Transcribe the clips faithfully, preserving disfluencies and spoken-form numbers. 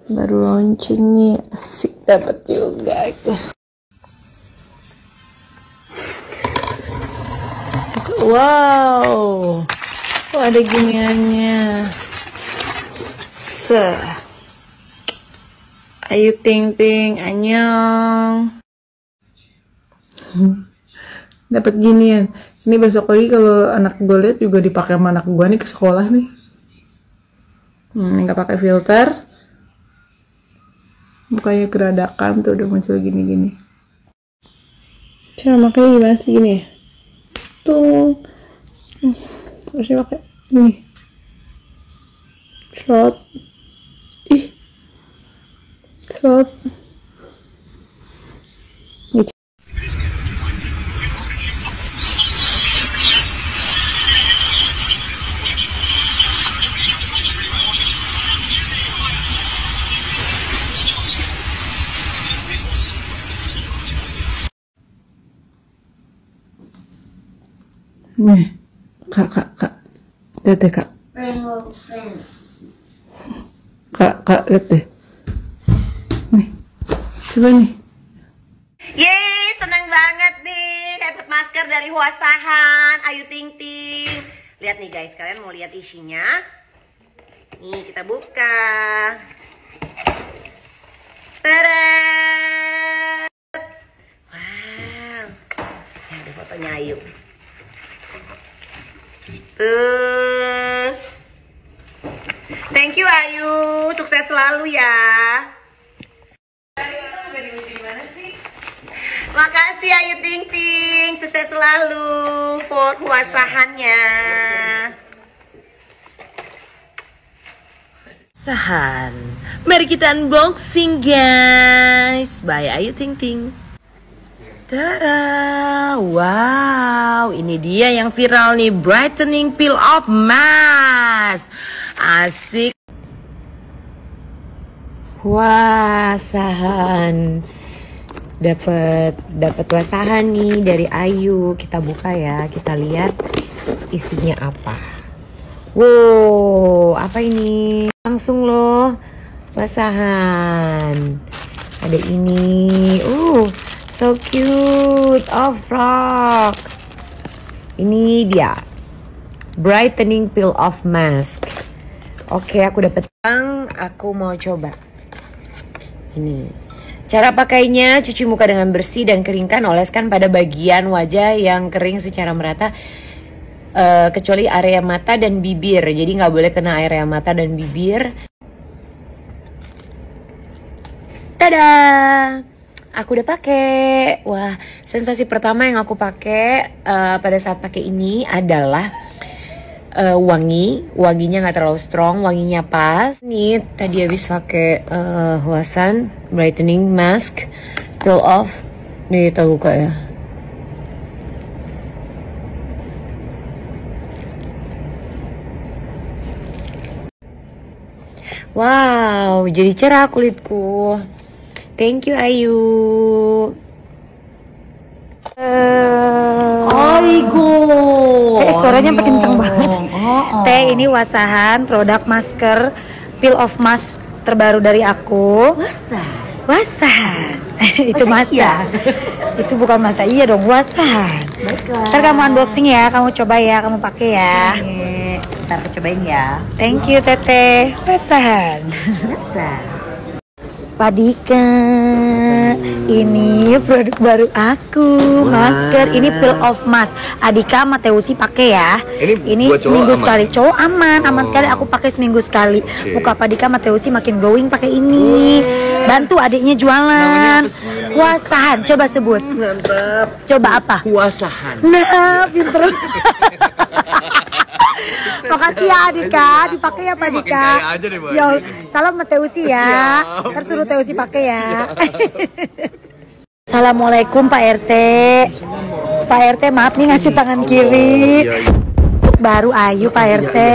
Baru launching nih, asik dapat juga itu. Wow, oh, ada giniannya. Se, Ayu Ting Ting, annyeong. Dapat ginian. Ini besok lagi kalau anak gue lihat juga dipakai sama anak gue nih ke sekolah nih. Hmm, nggak pakai filter. Mukanya geradakan tuh udah muncul gini-gini. Cara makanya gimana sih gini ya? Tuh, harusnya pakai ini. Shot, ih, shot. Nih, kak, kak, kak, lihat deh kak. Kak, kak, lihat deh. Nih, coba nih. Yeay, senang banget nih dapat masker dari Huasahan, Ayu Ting Ting. Lihat nih guys, kalian mau lihat isinya? Nih, kita buka. Tada! Wow, ya, ada fotonya Ayu. Tuh. Thank you Ayu, sukses selalu ya. Makasih Ayu Ting Ting, sukses selalu for Huasahannya. Sahan, mari kita unboxing guys, by Ayu Ting Ting. Tada, wow, ini dia yang viral nih, brightening peel off mask, asik. Huasahan, dapat dapat Huasahan nih dari Ayu. Kita buka ya, kita lihat isinya apa. Wow, apa ini? Langsung loh, Huasahan. Ada ini, uh. So cute, oh frog. Ini dia, brightening peel off mask. Oke, aku dapet. Aku mau coba. Ini, cara pakainya: cuci muka dengan bersih dan keringkan, oleskan pada bagian wajah yang kering secara merata, uh, kecuali area mata dan bibir. Jadi nggak boleh kena area mata dan bibir. Tada! Aku udah pakai. Wah, sensasi pertama yang aku pakai uh, pada saat pakai ini adalah uh, wangi. Wanginya nggak terlalu strong, wanginya pas. Nih, tadi habis pakai uh, Huasan brightening mask peel off. Nih, kita buka ya. Wow, jadi cerah kulitku. Thank you Ayu. Aigo. Eh, suaranya makin kenceng banget. Oh, oh. Teh, ini Huasahan produk masker peel off mask terbaru dari aku. Huasahan. Huasahan. Itu masa. Iya. Itu bukan masa iya dong, Huasahan. Baiklah. Ntar kamu unboxing ya, kamu coba ya, kamu pakai ya. Oke, ntar aku cobain ya. Thank you Teteh. Huasahan. Huasahan. Padika, ini produk baru aku, masker. Ini peel off mask. Adika sama Teusi pakai ya. Ini, ini seminggu sekali. Cowok aman, aman oh. sekali. Aku pakai seminggu sekali. Okay. Muka Padika sama Teusi makin glowing pakai ini. Bantu adiknya jualan. Huasahan, coba sebut. Mantap. Coba apa? Huasahan. Nah, pinter. Makasih ya Adika, dipakai ya Pak Dika. Yo, salam sama Teusi ya. Ntar suruh Teusi pakai ya. Assalamualaikum Pak R T. Pak R T maaf nih ngasih tangan kiri. Baru Ayu Pak R T.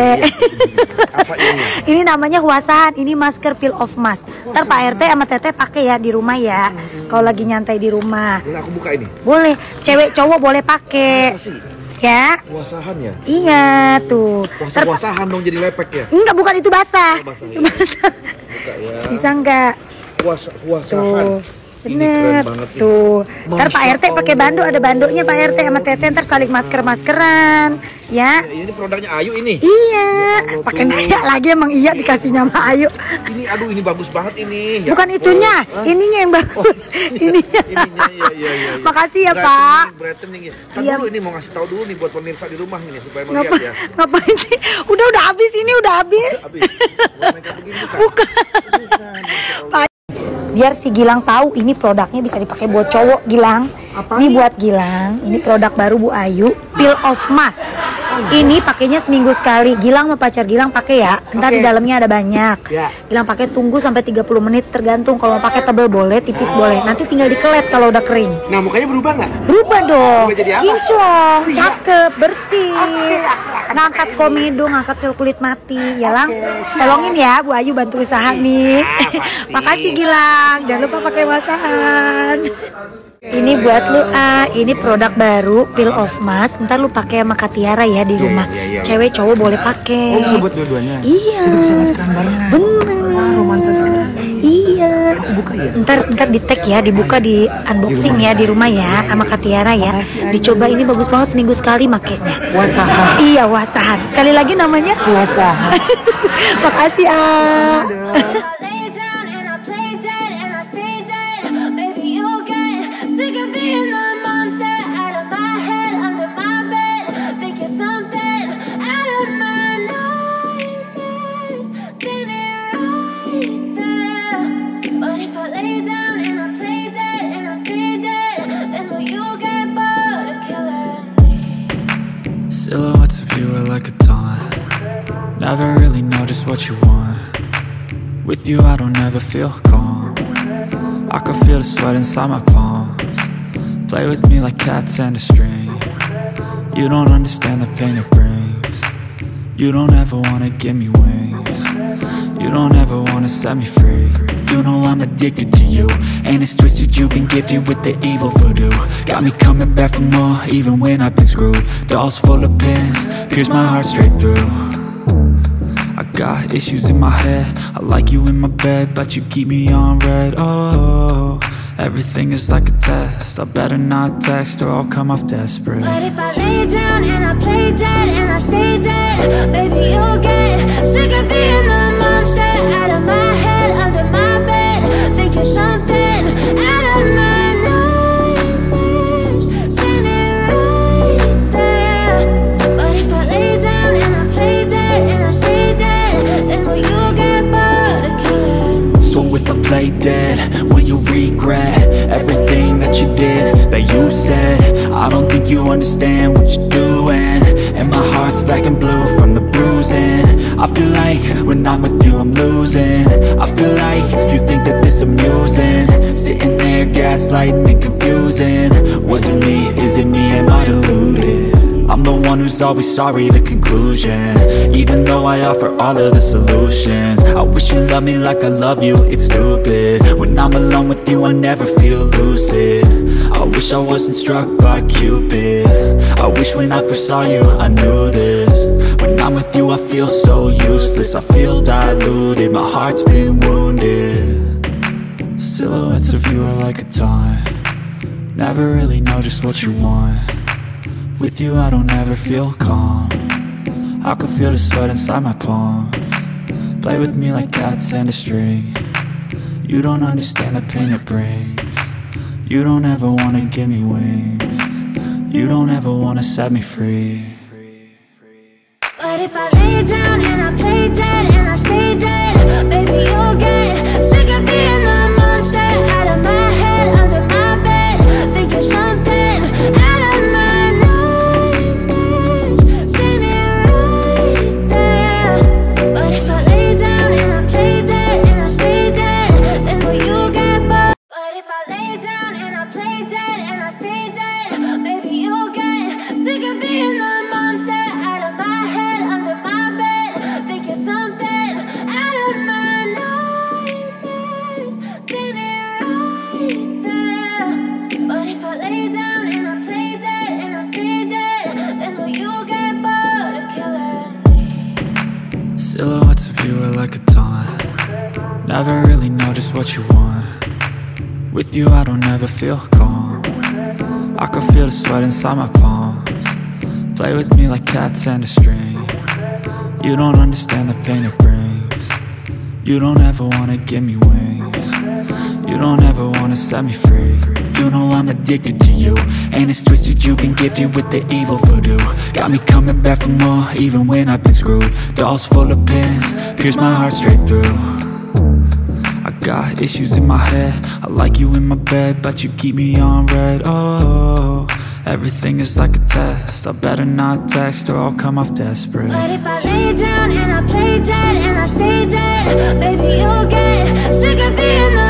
Ini namanya Huasahan, ini masker peel off mask. Ntar Pak R T sama Teteh pakai ya di rumah ya. Kalau lagi nyantai di rumah. Boleh aku buka ini? Boleh, cewek cowok boleh pakai. Ya. Huasahan ya? Iya tuh. Puasa-puasahan dong jadi lepek ya? Enggak, bukan itu basah. Oh, basah, itu basah. Buka Ya. Bisa nggak? Kuas kuasahan. Bener tuh. Ntar Pak R T pakai bando, ada bandonya Pak R T sama Tete, ntar saling masker-maskeran ya. Ya, ini produknya Ayu ini. Iya, ya pakai nanya lagi emang iya dikasihnya sama Ayu. Ini aduh ini bagus banget ini. Ya, bukan itunya, oh, ininya yang bagus. Oh, ininya. ininya ya, ya, ya, ya. Makasih ya Pak. Brightening ya. Kan iya. Dulu ini mau ngasih tahu dulu nih buat pemirsa di rumah ini supaya melihat Ngapa, ya. Ngapain sih? Udah udah habis ini udah habis. Habis. Bukan. Bukan. Bukan. Biar si Gilang tahu ini produknya bisa dipakai buat cowok. Gilang, apa ini buat Gilang. Ini produk baru Bu Ayu, Peel Off Mask. Ini pakainya seminggu sekali. Gilang sama pacar Gilang pakai ya. Ntar okay. Di dalamnya ada banyak. Ya. Gilang pakai tunggu sampai tiga puluh menit tergantung. Kalau mau pakai tebel boleh, tipis oh. boleh. Nanti tinggal dikelet kalau udah kering. Nah mukanya berubah nggak? Berubah dong. Kinclong, cakep, bersih. Okay. Ngangkat komedo, ngangkat sel kulit mati. Ya Lang, okay. Tolongin ya Bu Ayu bantu usaha nih. Makasih Gilang. Jangan lupa pakai wasahan. Ini buat lu ah, ini produk baru Peel Off Mask. Ntar lu pakai sama Katiara ya di rumah. Yeah, yeah, yeah. Cewek cowok boleh pakai. Oh bisa buat dua-duanya. Iya. Itu bisa maskeran barengan. Bener. Wah romansa sekali. Iya. Aku buka ya. Ntar ntar di tag ya, dibuka di unboxing di ya di rumah ya sama Katiara ya. Dicoba ini bagus banget seminggu sekali makainya. Wasahan. Iya wasahan. Sekali lagi namanya wasahan. Makasih ah. Silhouettes of you are like a taunt. Never really know just what you want. With you I don't ever feel calm. I can feel the sweat inside my palms. Play with me like cats and a string. You don't understand the pain it brings. You don't ever wanna give me wings. You don't ever wanna set me free. You know I'm addicted to you, and it's twisted, you've been gifted with the evil voodoo. Got me coming back for more, even when I've been screwed. Dolls full of pins, pierce my heart straight through. I got issues in my head, I like you in my bed, but you keep me on red. Oh, everything is like a test, I better not text or I'll come off desperate. But if I lay down and I play dead and I stay dead, baby you'll get sick of being the monster out of my head, under my bed, thinking something out of my nightmares, standing right there. But if I lay down and I play dead and I stay dead, then will you get bored of killing? So if I play dead, will you regret everything that you did, that you said? I don't think you understand what you're doing, and my heart's black and blue from the bruising. I feel like when I'm with you I'm losing. I feel like you think that this amusing, sitting there gaslighting and confusing. Was it me? Is it me? Am I deluded? I'm the one who's always sorry, the conclusion. Even though I offer all of the solutions, I wish you loved me like I love you, it's stupid. When I'm alone with you I never feel lucid. I wish I wasn't struck by Cupid. I wish when I first saw you I knew this. When I'm with you I feel so useless, I feel diluted, my heart's been wounded. Silhouettes of you are like a taunt. Never really know just what you want. With you I don't ever feel calm. I can feel the sweat inside my palms. Play with me like cats and a string. You don't understand the pain it brings. You don't ever wanna give me wings. You don't ever wanna set me free. But if I lay down and I play dead and I stay dead, baby you'll get sick of being the monster out of my head, under my bed, thinking something out of my nightmares, standing right there. But if I lay down and I play dead and I stay dead, then will you get bored? But if I lay down and I play dead and I stay dead, baby you'll get sick of being the monster out of my head, under my never really know just what you want. With you I don't ever feel calm. I can feel the sweat inside my palms. Play with me like cats and a string. You don't understand the pain it brings. You don't ever wanna give me wings. You don't ever wanna set me free. You know I'm addicted to you, and it's twisted, you've been gifted with the evil voodoo. Got me coming back for more, even when I've been screwed. Dolls full of pins, pierce my heart straight through. I got issues in my head, I like you in my bed, but you keep me on red. Oh, everything is like a test, I better not text or I'll come off desperate. But if I lay down and I play dead and I stay dead, baby, you'll get sick of being the